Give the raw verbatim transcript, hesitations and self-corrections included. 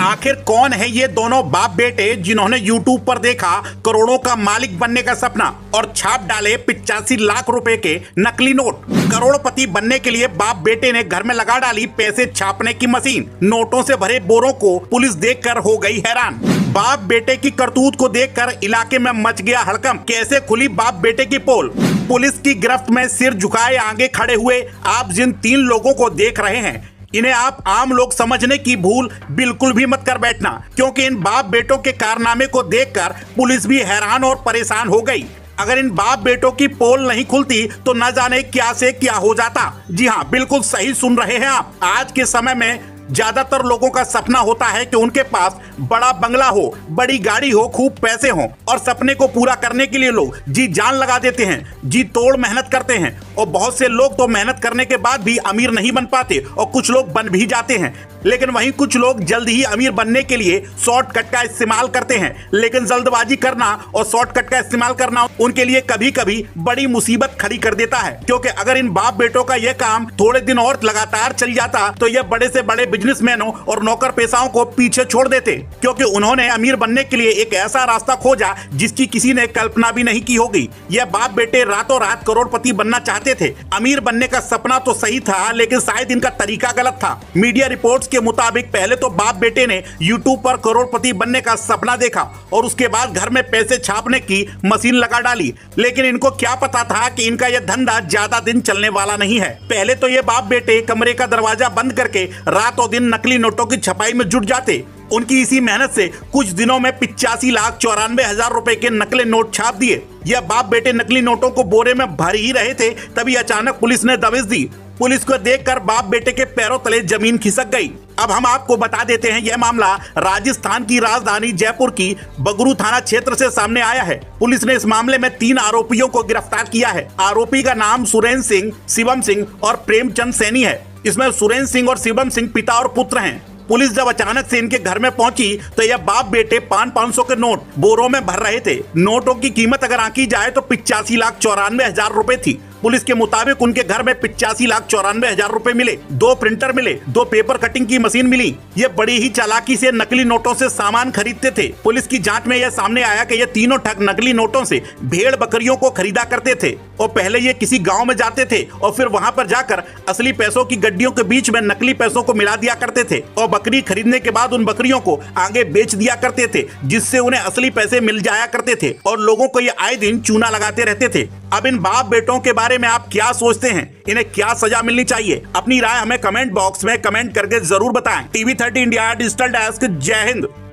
आखिर कौन है ये दोनों बाप बेटे जिन्होंने यूट्यूब पर देखा करोड़ों का मालिक बनने का सपना और छाप डाले पिचासी लाख रुपए के नकली नोट। करोड़पति बनने के लिए बाप बेटे ने घर में लगा डाली पैसे छापने की मशीन। नोटों से भरे बोरों को पुलिस देखकर हो गई हैरान। बाप बेटे की करतूत को देखकर इलाके में मच गया हड़कंप। कैसे खुली बाप बेटे की पोल। पुलिस की गिरफ्त में सिर झुकाए आगे खड़े हुए आप जिन तीन लोगों को देख रहे हैं, इन्हें आप आम लोग समझने की भूल बिल्कुल भी मत कर बैठना, क्योंकि इन बाप बेटों के कारनामे को देखकर पुलिस भी हैरान और परेशान हो गई। अगर इन बाप बेटों की पोल नहीं खुलती तो न जाने क्या से क्या हो जाता। जी हाँ, बिल्कुल सही सुन रहे हैं आप। आज के समय में ज्यादातर लोगों का सपना होता है कि उनके पास बड़ा बंगला हो, बड़ी गाड़ी हो, खूब पैसे हों, और सपने को पूरा करने के लिए लोग जी जान लगा देते हैं, जी तोड़ मेहनत करते हैं। और बहुत से लोग तो मेहनत करने के बाद भी अमीर नहीं बन पाते और कुछ लोग बन भी जाते हैं। लेकिन वहीं कुछ लोग जल्द ही अमीर बनने के लिए शॉर्टकट का इस्तेमाल करते हैं। लेकिन जल्दबाजी करना और शॉर्टकट का इस्तेमाल करना उनके लिए कभी कभी बड़ी मुसीबत खड़ी कर देता है, क्योंकि अगर इन बाप बेटों का यह काम थोड़े दिन और लगातार चल जाता तो यह बड़े से बड़े बिजनेसमैनों और नौकर पेशाओं को पीछे छोड़ देते, क्योंकि उन्होंने अमीर बनने के लिए एक ऐसा रास्ता खोजा जिसकी किसी ने कल्पना भी नहीं की होगी। यह बाप बेटे रातों रात करोड़पति बनना चाहते थे। अमीर बनने का सपना तो सही था, लेकिन शायद इनका तरीका गलत था। मीडिया रिपोर्ट्स के मुताबिक पहले तो बाप बेटे ने यूट्यूब पर करोड़पति बनने का सपना देखा और उसके बाद घर में पैसे छापने की मशीन लगा डाली। लेकिन इनको क्या पता था कि इनका यह धंधा ज्यादा दिन चलने वाला नहीं है। पहले तो ये बाप बेटे कमरे का दरवाजा बंद करके रातों दिन नकली नोटों की छपाई में जुट जाते। उनकी इसी मेहनत से कुछ दिनों में पिचासी लाख चौरानवे हजार रुपए के नकली नोट छाप दिए। यह बाप बेटे नकली नोटों को बोरे में भर ही रहे थे, तभी अचानक पुलिस ने दबिश दी। पुलिस को देखकर बाप बेटे के पैरों तले जमीन खिसक गई। अब हम आपको बता देते हैं, यह मामला राजस्थान की राजधानी जयपुर की बगरू थाना क्षेत्र से सामने आया है। पुलिस ने इस मामले में तीन आरोपियों को गिरफ्तार किया है। आरोपी का नाम सुरेंद्र सिंह, शिवम सिंह और प्रेमचंद सैनी है। इसमें सुरेंद्र सिंह और शिवम सिंह पिता और पुत्र हैं। पुलिस जब अचानक से इनके घर में पहुंची तो यह बाप बेटे पाँच पाँच सौ के नोट बोरों में भर रहे थे। नोटों की कीमत अगर आंकी जाए तो पिचासी लाख चौरानवे हजार रुपए थी। पुलिस के मुताबिक उनके घर में पिचासी लाख चौरानवे हजार रुपए मिले। दो प्रिंटर मिले, दो पेपर कटिंग की मशीन मिली। ये बड़ी ही चालाकी से नकली नोटों से सामान खरीदते थे। पुलिस की जांच में यह सामने आया कि ये तीनों ठग नकली नोटों से भेड़ बकरियों को खरीदा करते थे और पहले ये किसी गांव में जाते थे और फिर वहां पर जाकर असली पैसों की गड्डियों के बीच में नकली पैसों को मिला दिया करते थे और बकरी खरीदने के बाद उन बकरियों को आगे बेच दिया करते थे, जिससे उन्हें असली पैसे मिल जाया करते थे और लोगों को ये आए दिन चूना लगाते रहते थे। अब इन बाप बेटों के बारे में आप क्या सोचते हैं? इन्हें क्या सजा मिलनी चाहिए? अपनी राय हमें कमेंट बॉक्स में कमेंट करके जरूर बताएं। TV thirty India digital desk, जय हिंद।